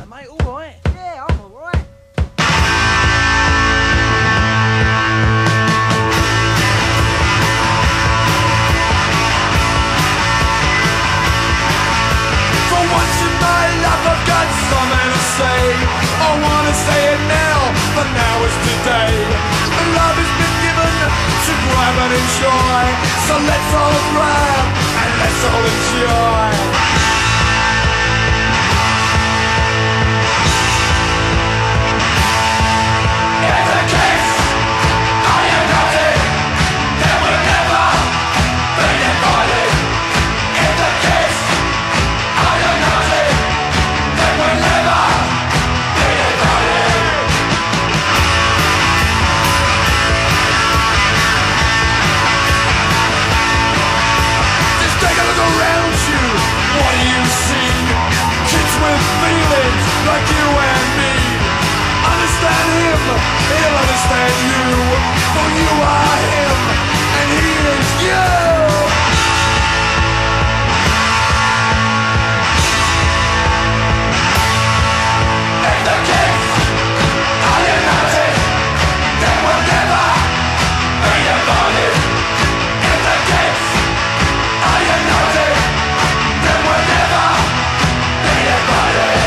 mate? Alright? Yeah, I'm alright. For once in my life I've got something to say. I wanna say it now, but now is today. The love has been given to grab and enjoy. So let's all grab and let's all enjoy. Like you and me, understand him, he'll understand you. For you are him, and he is you. If the kids are united, then we'll never be divided. If the kids are united, then we'll never be divided.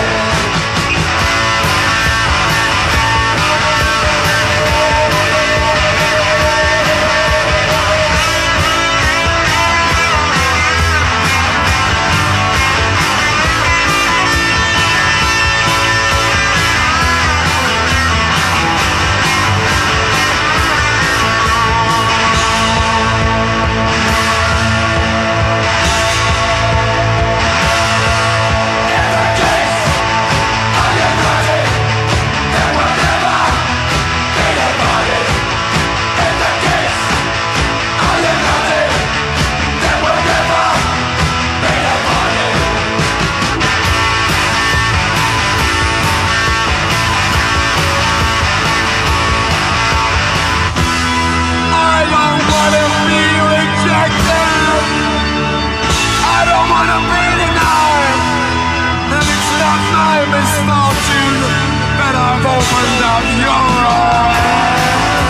Opened up your eyes.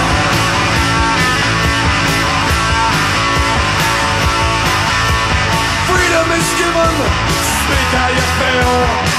Freedom is given, speak how you feel.